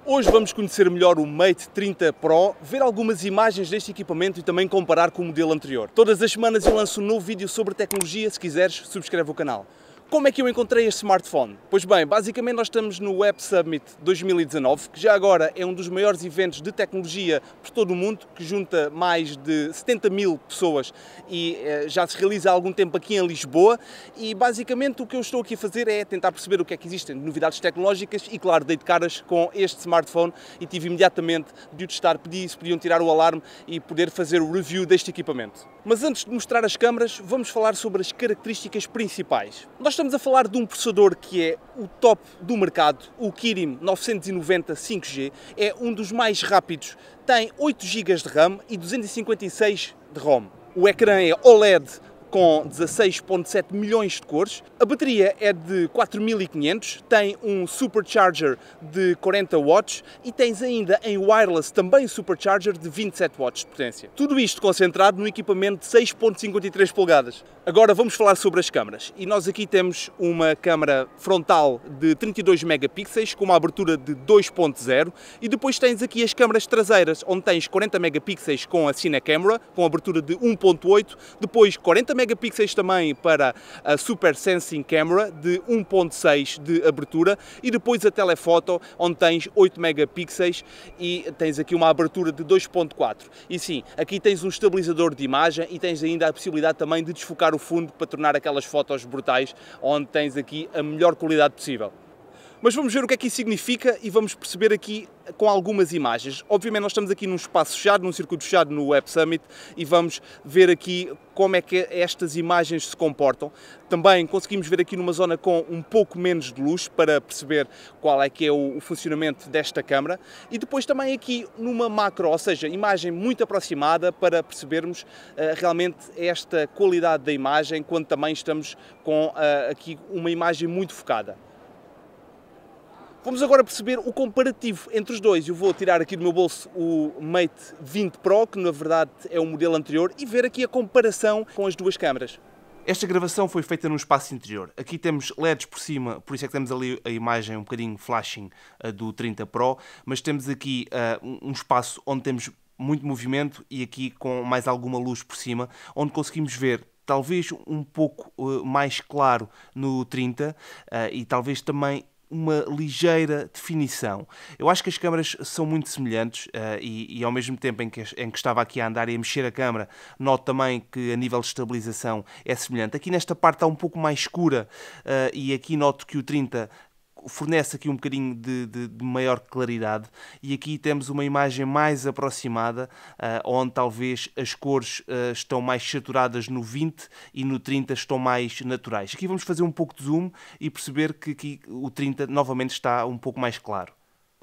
Hoje vamos conhecer melhor o Mate 30 Pro, ver algumas imagens deste equipamento e também comparar com o modelo anterior. Todas as semanas eu lanço um novo vídeo sobre tecnologia, se quiseres subscreve o canal. Como é que eu encontrei este smartphone? Pois bem, basicamente nós estamos no Web Summit 2019, que já agora é um dos maiores eventos de tecnologia por todo o mundo, que junta mais de 70 mil pessoas e já se realiza há algum tempo aqui em Lisboa. E basicamente o que eu estou aqui a fazer é tentar perceber o que é que existem de novidades tecnológicas e, claro, dei de caras com este smartphone e tive imediatamente de o testar, pedi se podiam tirar o alarme e poder fazer o review deste equipamento. Mas antes de mostrar as câmaras, vamos falar sobre as características principais. Nós estamos a falar de um processador que é o top do mercado, o Kirin 990 5G, é um dos mais rápidos, tem 8 GB de RAM e 256 de ROM. O ecrã é OLED com 16.7 milhões de cores, a bateria é de 4500, tem um supercharger de 40 watts e tens ainda em wireless também supercharger de 27 watts de potência. Tudo isto concentrado no equipamento de 6.53 polegadas. Agora vamos falar sobre as câmaras e nós aqui temos uma câmara frontal de 32 megapixels com uma abertura de 2.0 e depois tens aqui as câmaras traseiras onde tens 40 megapixels com a Cine Camera com abertura de 1.8, depois 40 megapixels também para a Super Sensing Camera de 1.6 de abertura e depois a telefoto onde tens 8 megapixels e tens aqui uma abertura de 2.4. E sim, aqui tens um estabilizador de imagem e tens ainda a possibilidade também de desfocar o fundo para tornar aquelas fotos brutais onde tens aqui a melhor qualidade possível. Mas vamos ver o que é que isso significa e vamos perceber aqui com algumas imagens. Obviamente nós estamos aqui num espaço fechado, num circuito fechado no Web Summit e vamos ver aqui como é que estas imagens se comportam. Também conseguimos ver aqui numa zona com um pouco menos de luz para perceber qual é que é o funcionamento desta câmara. E depois também aqui numa macro, ou seja, imagem muito aproximada para percebermos realmente esta qualidade da imagem quando também estamos com aqui uma imagem muito focada. Vamos agora perceber o comparativo entre os dois. Eu vou tirar aqui do meu bolso o Mate 20 Pro, que na verdade é o modelo anterior, e ver aqui a comparação com as duas câmaras. Esta gravação foi feita num espaço interior. Aqui temos LEDs por cima, por isso é que temos ali a imagem um bocadinho flashing do 30 Pro, mas temos aqui um espaço onde temos muito movimento e aqui com mais alguma luz por cima, onde conseguimos ver talvez um pouco mais claro no 30 e talvez também uma ligeira definição. Eu acho que as câmaras são muito semelhantes e ao mesmo tempo em que estava aqui a andar e a mexer a câmara, noto também que a nível de estabilização é semelhante. Aqui nesta parte está um pouco mais escura e aqui noto que o 30 fornece aqui um bocadinho de maior claridade e aqui temos uma imagem mais aproximada onde talvez as cores estão mais saturadas no 20 e no 30 estão mais naturais. Aqui vamos fazer um pouco de zoom e perceber que aqui o 30 novamente está um pouco mais claro.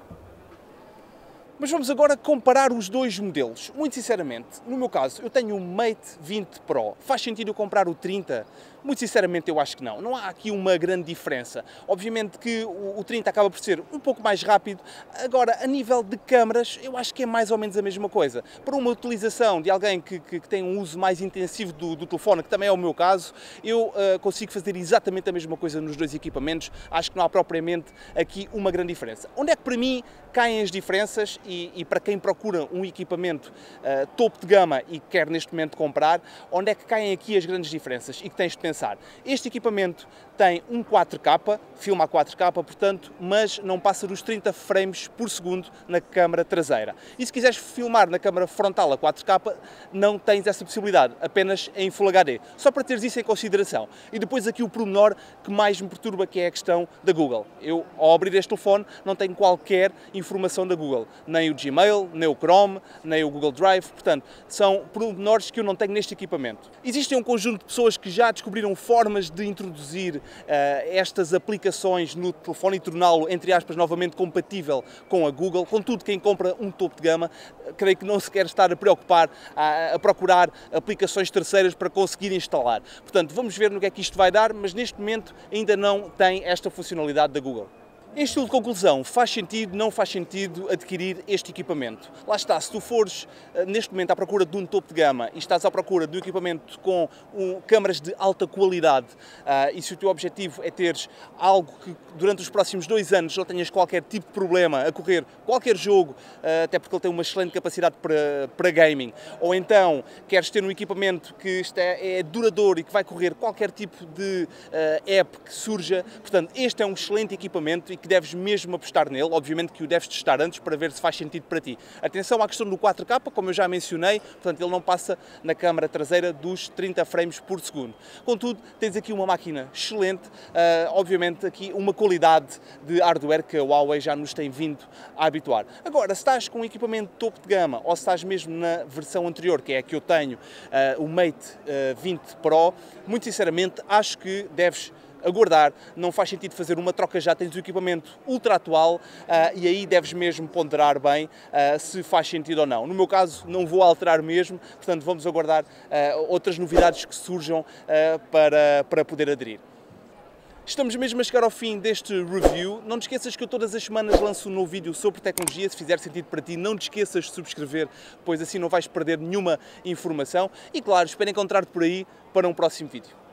Mas vamos agora comparar os dois modelos. Muito sinceramente, no meu caso, eu tenho o Mate 20 Pro. Faz sentido eu comprar o 30? Muito sinceramente, eu acho que não. Não há aqui uma grande diferença. Obviamente que o 30 acaba por ser um pouco mais rápido. Agora, a nível de câmaras, eu acho que é mais ou menos a mesma coisa. Para uma utilização de alguém que tem um uso mais intensivo do telefone, que também é o meu caso, eu consigo fazer exatamente a mesma coisa nos dois equipamentos. Acho que não há propriamente aqui uma grande diferença. Onde é que para mim caem as diferenças e para quem procura um equipamento topo de gama e quer neste momento comprar, onde é que caem aqui as grandes diferenças e que tens de pensar? Este equipamento tem um 4K, filma a 4K, portanto, mas não passa dos 30 frames por segundo na câmara traseira. E se quiseres filmar na câmara frontal a 4K, não tens essa possibilidade, apenas em Full HD. Só para teres isso em consideração. E depois aqui o pormenor que mais me perturba, que é a questão da Google. Eu, ao abrir este telefone, não tenho qualquer informação da Google. Nem o Gmail, nem o Chrome, nem o Google Drive. Portanto, são pormenores que eu não tenho neste equipamento. Existe um conjunto de pessoas que já descobriram formas de introduzir estas aplicações no telefone e torná-lo, entre aspas, novamente compatível com a Google. Contudo, quem compra um topo de gama, creio que não se quer estar a preocupar, a procurar aplicações terceiras para conseguir instalar. Portanto, vamos ver no que é que isto vai dar, mas neste momento ainda não tem esta funcionalidade da Google. Em estilo de conclusão, faz sentido, não faz sentido adquirir este equipamento? Lá está, se tu fores neste momento à procura de um topo de gama e estás à procura de um equipamento com câmaras de alta qualidade e se o teu objetivo é teres algo que durante os próximos 2 anos não tenhas qualquer tipo de problema a correr qualquer jogo, até porque ele tem uma excelente capacidade para gaming, ou então queres ter um equipamento que é duradouro e que vai correr qualquer tipo de app que surja, portanto, este é um excelente equipamento e que deves mesmo apostar nele, obviamente que o deves testar antes para ver se faz sentido para ti. Atenção à questão do 4K, como eu já mencionei, portanto ele não passa na câmara traseira dos 30 frames por segundo. Contudo, tens aqui uma máquina excelente, obviamente aqui uma qualidade de hardware que a Huawei já nos tem vindo a habituar. Agora, se estás com um equipamento topo de gama ou se estás mesmo na versão anterior, que é a que eu tenho, o Mate 20 Pro, muito sinceramente acho que deves aguardar, não faz sentido fazer uma troca já, tens o equipamento ultra atual e aí deves mesmo ponderar bem se faz sentido ou não. No meu caso não vou alterar mesmo, portanto vamos aguardar outras novidades que surjam para poder aderir. Estamos mesmo a chegar ao fim deste review. Não te esqueças que eu todas as semanas lanço um novo vídeo sobre tecnologia. Se fizer sentido para ti, não te esqueças de subscrever, pois assim não vais perder nenhuma informação. E claro, espero encontrar-te por aí para um próximo vídeo.